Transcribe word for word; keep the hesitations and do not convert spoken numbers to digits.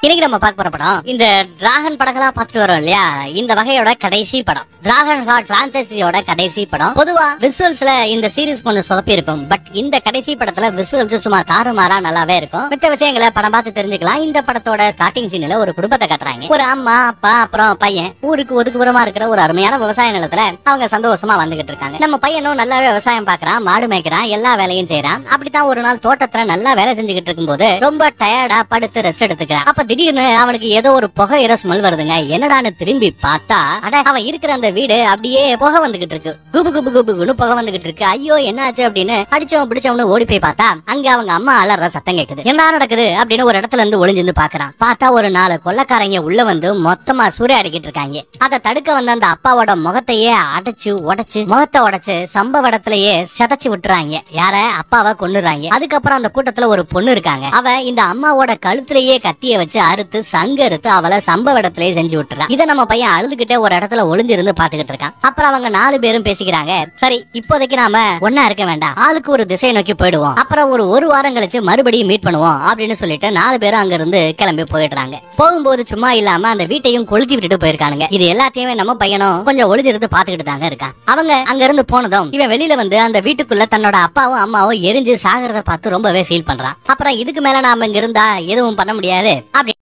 இன்னைக்கு நம்ம பார்க்க போற படம் இந்த டிராகன் படங்களா பார்த்துட்டு வரோம் இல்லையா, இந்த வகையோட கடைசி படம் டிராகன் ஹார்ட் பிரான்சைசியோட கடைசி படம். பொதுவா விசுவல்ஸ்ல இந்த சீரிஸ் கொஞ்சம் சொதப்பி இருக்கும். பட் இந்த கடைசி படத்துல விசுவல்ஸ் சும்மா தாறுமாறா நல்லாவே இருக்கும். மற்ற விஷயங்களை படம் பார்த்து தெரிஞ்சுக்கலாம். இந்த படத்தோட ஸ்டார்டிங் சீன்ல ஒரு குடும்பத்தை காட்டுறாங்க. ஒரு அம்மா அப்பா அப்புறம் பையன் ஊருக்கு ஒதுக்குப்புறமா இருக்கிற ஒரு அருமையான விவசாய நிலத்துல அவங்க சந்தோஷமா வந்துகிட்டு இருக்காங்க. நம்ம பையனும் நல்லாவே விவசாயம் பாக்குறான், மாடு மேய்க்கிறான், எல்லா வேலையும் செய்யறான். அப்படித்தான் ஒரு நாள் தோட்டத்துல நல்லா வேலை செஞ்சுக்கிட்டு இருக்கும் போது ரொம்ப டயர்டா படுத்து ரெஸ்ட் எடுத்துக்கிறான். அப்ப திடீர்னு அவனுக்கு ஏதோ ஒரு புகை இற ஸ்மெல் வருதுங்க. என்னடான்னு திரும்பி பார்த்தா அட அவன் இருக்கிற அந்த வீடு அப்படியே புகை வந்துகிட்டு இருக்கு. குபு குபு குபுன்னு புகை வந்துகிட்டு இருக்கு. ஐயோ என்னாச்சு அப்படின்னு அடிச்சவன் பிடிச்சவனு ஓடி போய் பார்த்தா அங்க அவங்க அம்மா அலற சத்தம் கேக்குது. என்ன நடக்குது அப்படின்னு ஒரு இடத்துல இருந்து ஒளிஞ்சிருந்து பாக்குறான். பார்த்தா ஒரு நாலு கொள்ளக்காரங்க உள்ள வந்து மொத்தமா சூறையாடிக்கிட்டு இருக்காங்க. அதை தடுக்க வந்த அந்த அப்பாவோட முகத்தையே அடைச்சு உடைச்சு முகத்தை உடைச்சு சம்பவ இடத்திலேயே சதைச்சு விட்டுறாங்க. யார அப்பாவை கொன்னுறாங்க. அதுக்கப்புறம் அந்த கூட்டத்துல ஒரு பொண்ணு இருக்காங்க. அவ இந்த அம்மாவோட கழுத்திலேயே கத்திய வச்சு அறுத்து சங்க அறுத்து அவளை சம்பவ இடத்திலேயே செஞ்சு விட்டுறான். இதை நம்ம பையன் அழுதுகிட்டே ஒரு இடத்துல ஒளிஞ்சிருந்து பாத்துக்கிட்டு இருக்கான். அப்புறம் அவங்க நாலு பேரும் பேசிக்கிறாங்க. சரி இப்போதைக்கு நாம ஒன்னா இருக்க வேண்டாம், ஆளுக்கு ஒரு திசை நோக்கி போயிடுவோம், அப்புறம் ஒரு ஒரு வாரம் கழிச்சு மறுபடியும் மீட் பண்ணுவோம் அப்படின்னு சொல்லிட்டு நாலு பேரும் அங்க இருந்து கிளம்பி போயிடுறாங்க. போகும்போது சும்மா இல்லாம அந்த வீட்டையும் கொளுத்தி விட்டுட்டு போயிருக்கானுங்க. இது எல்லாத்தையுமே நம்ம பையனும் கொஞ்சம் ஒளிஞ்சிருந்து பாத்துக்கிட்டு தாங்க இருக்கான். அவங்க அங்க இருந்து போனதும் இவன் வெளியில வந்து அந்த வீட்டுக்குள்ள தன்னோட அப்பாவும் அம்மாவும் எரிஞ்சு சாகிறத பார்த்து ரொம்பவே ஃபீல் பண்றான். அப்புறம் இதுக்கு மேல நாம இங்க இருந்தா எதுவும் பண்ண முடியாது அப்படின்னு